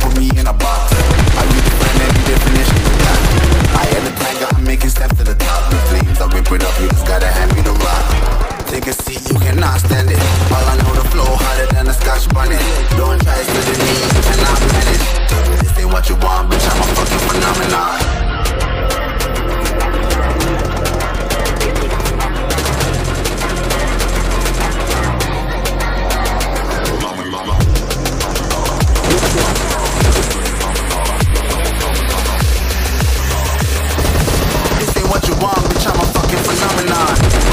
put me in a box. I redefine every definition you got. I am the tiger, I'm making steps to the top. The flames, I rip it up, you just gotta hand me the rock. Take a seat, you cannot stand it. All I know, the flow harder than a Scotch bonnet. Don't try to the knee, you cannot manage. This ain't what you want, bitch, I'm a fucking phenomenon. This ain't what you want, bitch, I'm a fucking phenomenon.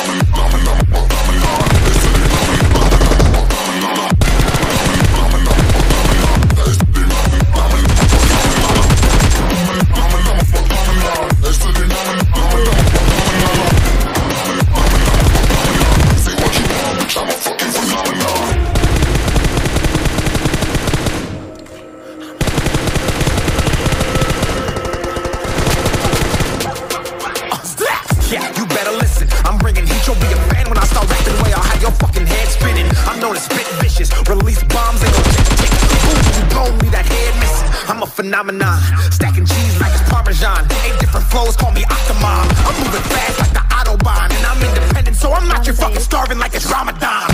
Phenomenon, stacking cheese like it's Parmesan. 8 different flows, call me Octomom. I'm moving fast like the Autobahn, and I'm independent, so I'm not your fucking starving like it's Ramadan.